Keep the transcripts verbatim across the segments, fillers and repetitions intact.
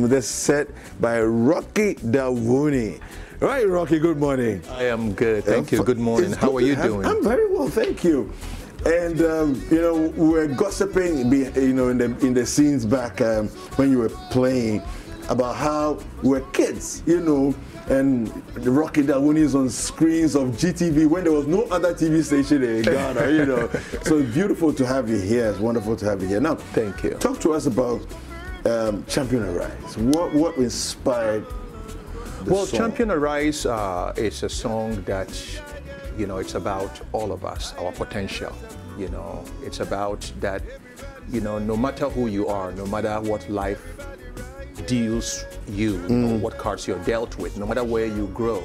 Um, this set by Rocky Dawuni. Right, Rocky, good morning. I am good, thank you. Good morning. It's How good are you have, doing? I'm very well, thank you. And um, you know, we're gossiping, you know, in the in the scenes back um, when you were playing about how we're kids, you know, and Rocky Dawuni is on screens of G T V when there was no other T V station in Ghana, you know. So it's beautiful to have you here. It's wonderful to have you here. Now, thank you. Talk to us about um, Champion Arise. What what inspired the Well, song? Champion Arise uh, is a song that, you know, it's about all of us, our potential. You know, it's about that, you know, no matter who you are, no matter what life deals you, mm. or what cards you're dealt with, no matter where you grow,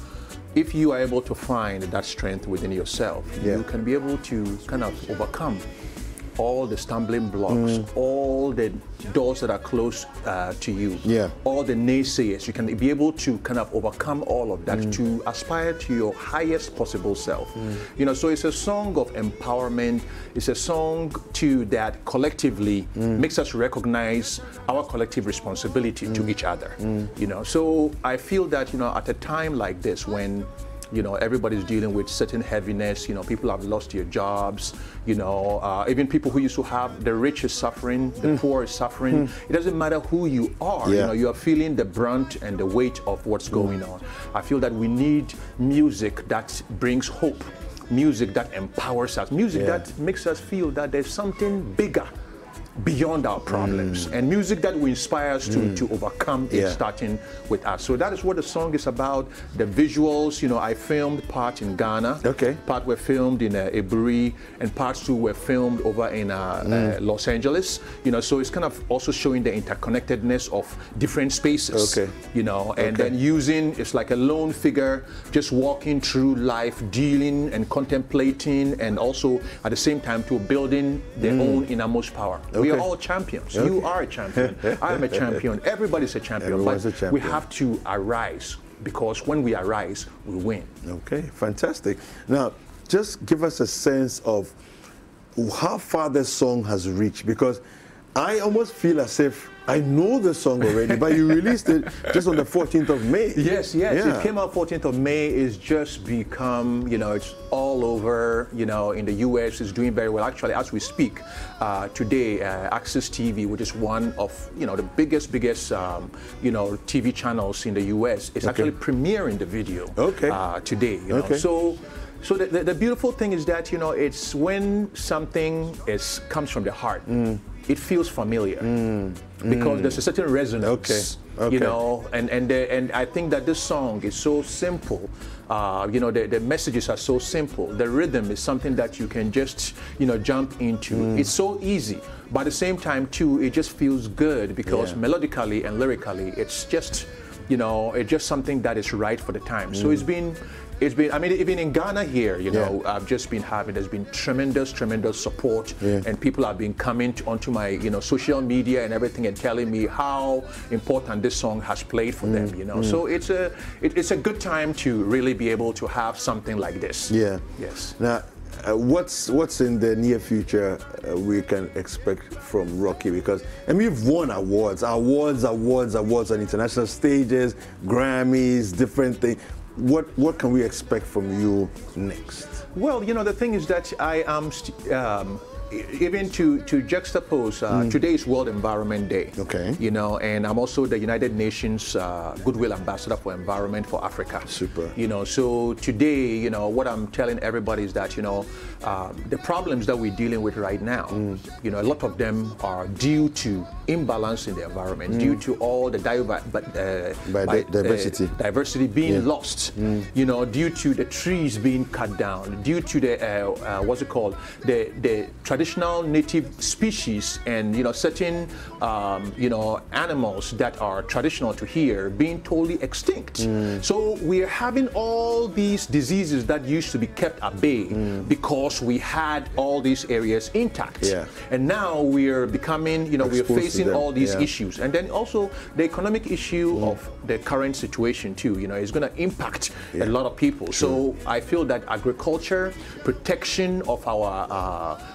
if you are able to find that strength within yourself, yeah. you can be able to kind of overcome all the stumbling blocks, mm. all the doors that are closed uh, to you, yeah. all the naysayers. You can be able to kind of overcome all of that mm. to aspire to your highest possible self. Mm. You know, so it's a song of empowerment. It's a song too that collectively mm. makes us recognize our collective responsibility mm. to each other. Mm. You know, so I feel that, you know, at a time like this when you know, everybody's dealing with certain heaviness. You know, people have lost their jobs. You know, uh, even people who used to have, the rich is suffering, the mm. poor is suffering. Mm. It doesn't matter who you are. Yeah. You know, you are feeling the brunt and the weight of what's mm. going on. I feel that we need music that brings hope, music that empowers us, music yeah. that makes us feel that there's something bigger beyond our problems, mm. and music that will inspire us to, mm. to overcome it, yeah. starting with us. So that is what the song is about. The visuals, you know, I filmed part in Ghana, okay. part were filmed in uh, Eburi, and parts two were filmed over in uh, mm. uh, Los Angeles. You know, so it's kind of also showing the interconnectedness of different spaces. Okay. You know, and okay. then using, it's like a lone figure just walking through life, dealing and contemplating, and also at the same time to building their mm. own innermost power. Okay. We are all champions. Okay. You are a champion. I am a champion. Everybody's a champion. Everyone's but a champion. We have to arise, because when we arise, we win. Okay, fantastic. Now, just give us a sense of how far this song has reached, because I almost feel as if I know the song already, but you released it just on the fourteenth of May. Yes, yes, yeah. It came out fourteenth of May. It's just become, you know, it's all over, you know, in the U S. It's doing very well. Actually, as we speak, uh, today, uh, Access T V, which is one of, you know, the biggest, biggest, um, you know, T V channels in the U S, is okay. actually premiering the video okay. uh, today. You know? Okay. So, so the, the, the beautiful thing is that, you know, it's when something is comes from the heart, mm. it feels familiar, mm. because mm. there's a certain resonance, okay. Okay. you know, and and the, and I think that this song is so simple. Uh, you know, the, the messages are so simple. The rhythm is something that you can just, you know, jump into. Mm. It's so easy, but at the same time too, it just feels good because yeah. melodically and lyrically, it's just, you know, it's just something that is right for the time. Mm. So it's been. It's been, I mean, even in Ghana here, you know, yeah. I've just been having, there's been tremendous, tremendous support, yeah. and people have been coming to, onto my, you know, social media and everything and telling me how important this song has played for mm. them, you know. Mm. So it's a, it, it's a good time to really be able to have something like this. Yeah. Yes. Now, uh, what's what's in the near future uh, we can expect from Rocky? Because, I mean, you've won awards, awards, awards, awards on international stages, Grammys, different things. What what can we expect from you next? Well, you know, the thing is that I am um, even to to juxtapose. Uh, mm. Today is World Environment Day. Okay. You know, and I'm also the United Nations uh, Goodwill Ambassador for Environment for Africa. Super. You know, so today, you know, what I'm telling everybody is that, you know, um, the problems that we're dealing with right now, mm. you know, a lot of them are due to imbalance in the environment, mm. due to all the diver but, uh, by by, diversity, uh, diversity being yeah. lost. Mm. You know, due to the trees being cut down, due to the uh, uh, what's it called, the the traditional native species, and you know, certain um, you know, animals that are traditional to here being totally extinct. Mm. So we're having all these diseases that used to be kept at bay mm. because we had all these areas intact. Yeah. And now we're becoming, you know, Exposed we're facing all these yeah. issues. And then also the economic issue mm. of the current situation too, you know, is going to impact yeah. a lot of people. True. So I feel that agriculture, protection of our uh,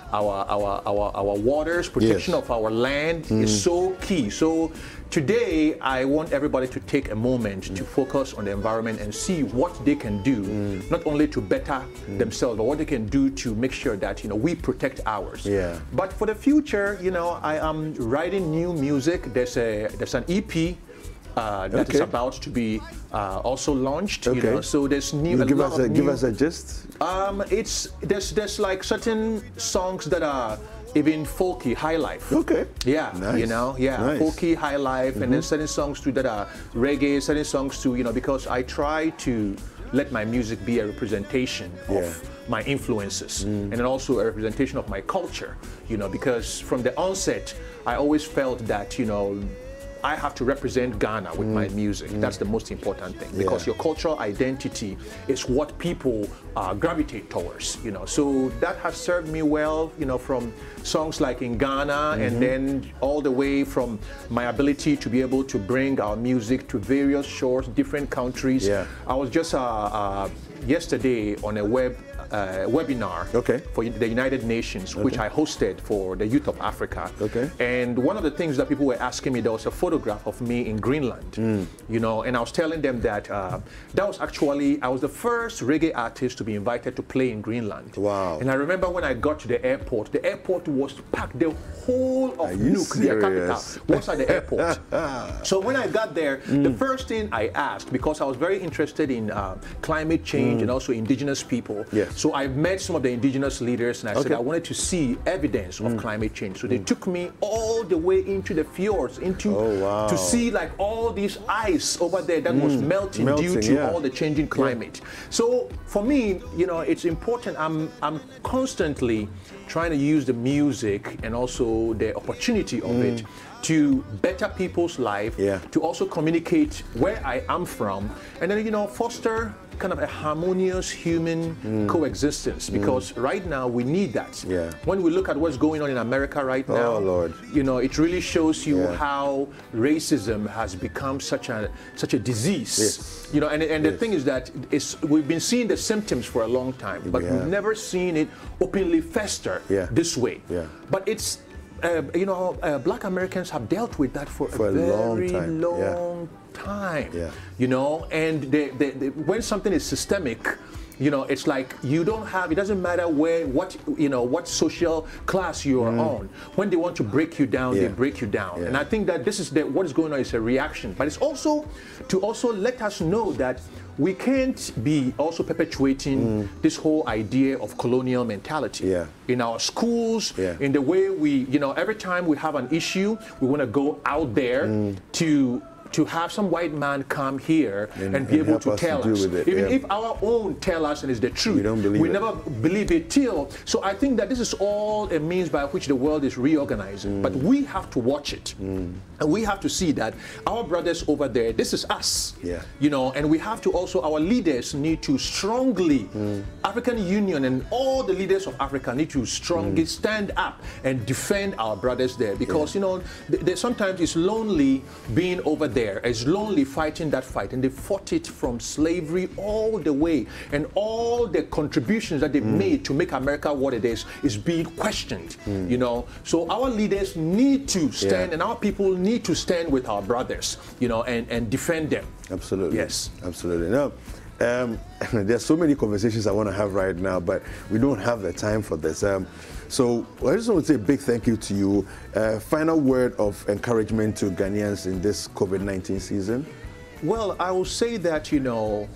our our our, our waters, protection Yes. of our land mm. is so key. So today, I want everybody to take a moment mm. to focus on the environment and see what they can do, mm. not only to better mm. themselves, but what they can do to make sure that, you know, we protect ours. Yeah. But for the future, you know, I am writing new music. There's a there's an E P uh, that okay. is about to be uh, also launched. Okay. You know, so there's new. You a give lot us of a new, give us a gist. Um, it's there's there's like certain songs that are even folky, high life. Okay. Yeah. Nice. You know, yeah, Nice. folky, high life, mm-hmm. and then certain songs too that are reggae, certain songs too, you know, because I try to let my music be a representation Yeah. of my influences mm. and then also a representation of my culture, you know, because from the onset, I always felt that, you know, I have to represent Ghana with mm. my music. Mm. That's the most important thing, because yeah. your cultural identity is what people uh, gravitate towards, you know. So that has served me well, you know, from songs like In Ghana, mm-hmm. and then all the way from my ability to be able to bring our music to various shores, different countries. Yeah. I was just uh, uh, yesterday on a web Uh, webinar okay. for the United Nations, okay. which I hosted for the youth of Africa. Okay. And one of the things that people were asking me, there was a photograph of me in Greenland, mm. you know, and I was telling them that uh, that was actually, I was the first reggae artist to be invited to play in Greenland. Wow. And I remember when I got to the airport, the airport was packed. The whole of Nuuk, the capital, was at the airport. So when I got there, mm. the first thing I asked, because I was very interested in uh, climate change mm. and also indigenous people, yes. So I met some of the indigenous leaders, and I okay. said I wanted to see evidence of mm. climate change. So they mm. took me all the way into the fjords, into oh, wow. to see like all this ice over there that mm. was melting, melting due to yeah. all the changing climate. Yeah. So for me, you know, it's important. I'm I'm constantly trying to use the music and also the opportunity of mm. it to better people's life, yeah. to also communicate where I am from, and then, you know, foster kind of a harmonious human mm. coexistence, because mm. right now we need that. Yeah. When we look at what's going on in America right now, oh, Lord. you know, it really shows you yeah. how racism has become such a such a disease. Yes. You know, and, and yes. the thing is that it's, we've been seeing the symptoms for a long time, but yeah. we've never seen it openly fester yeah. this way. Yeah. But it's Uh, you know, uh, Black Americans have dealt with that for, for a, a very long time. long Yeah. time. Yeah. You know, and they, they, they, when something is systemic, you know, it's like you don't have, it doesn't matter where, what, you know, what social class you are mm. on. When they want to break you down, yeah. they break you down. Yeah. And I think that this is the, what is going on is a reaction. But it's also to also let us know that we can't be also perpetuating mm. this whole idea of colonial mentality yeah. in our schools, yeah. in the way we, you know, every time we have an issue, we want to go out there mm. to to have some white man come here and, and be and able to tell us. us. Even yeah. if our own tell us and it's the truth, we, don't believe we it. never believe it till. So I think that this is all a means by which the world is reorganizing. Mm. But we have to watch it. Mm. And we have to see that our brothers over there, this is us. Yeah. You know, and we have to also, our leaders need to strongly, mm. African Union and all the leaders of Africa need to strongly mm. stand up and defend our brothers there. Because, yeah. you know, they, they, sometimes it's lonely being over there. There. It's lonely fighting that fight, and they fought it from slavery all the way, and all the contributions that they mm. made to make America what it is is being questioned. Mm. You know, so our leaders need to stand, yeah. and our people need to stand with our brothers, you know, and and defend them. Absolutely. Yes. Absolutely. No. Um, there's so many conversations I want to have right now, but we don't have the time for this. Um, so I just want to say a big thank you to you. Uh, final word of encouragement to Ghanaians in this COVID nineteen season? Well, I will say that, you know,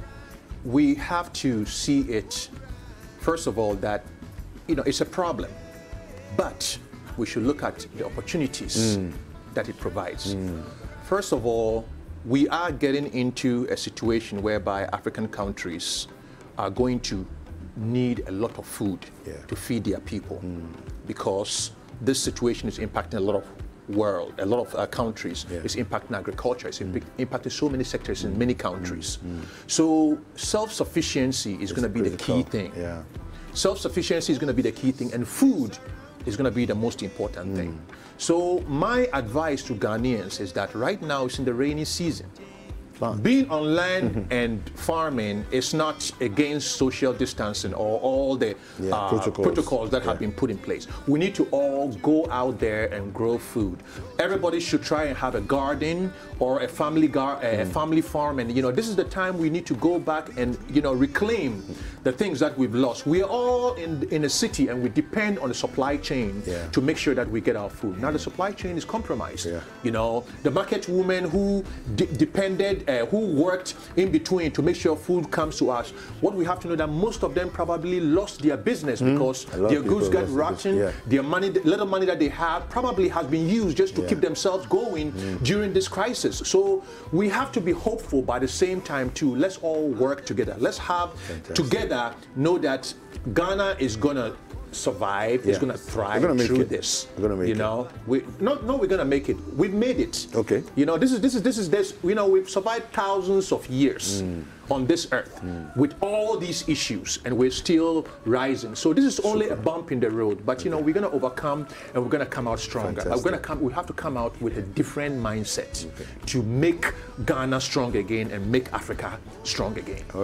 we have to see it, first of all, that, you know, it's a problem, but we should look at the opportunities mm. that it provides. Mm. First of all, we are getting into a situation whereby African countries are going to need a lot of food yeah. to feed their people mm. because this situation is impacting a lot of world, a lot of uh, countries. Yeah. It's impacting agriculture, it's mm. impacting so many sectors in many countries. Mm. Mm. So self-sufficiency is going to be critical. the key thing. Yeah. Self-sufficiency is going to be the key thing, and food is going to be the most important mm. thing. So my advice to Ghanaians is that right now it's in the rainy season. plant. Being on land mm-hmm. and farming is not against social distancing or all the yeah, uh, protocols. protocols that yeah. have been put in place. We need to all go out there and grow food. Everybody should try and have a garden or a family gar a mm. family farm, and you know, this is the time we need to go back and you know reclaim the things that we've lost. We are all in in a city, and we depend on the supply chain yeah. to make sure that we get our food. Now the supply chain is compromised. Yeah. You know, the market women who de depended, uh, who worked in between to make sure food comes to us. What we have to know that most of them probably lost their business mm. because their goods got rotten. Yeah. Their money, the little money that they have, probably has been used just to yeah. keep themselves going mm. during this crisis. So we have to be hopeful, by the same time too. Let's all work together. Let's have Fantastic. together know that Ghana is gonna survive, yeah. is gonna thrive gonna through it. this. We're gonna make you know, it. we no no we're gonna make it. We've made it. Okay. You know, this is this is this is this. You know, we've survived thousands of years mm. on this earth mm. with all these issues, and we're still rising. So this is only Super. a bump in the road, but you know, we're gonna overcome and we're gonna come out stronger. We're gonna come. We have to come out with a different mindset okay. to make Ghana strong again and make Africa strong again.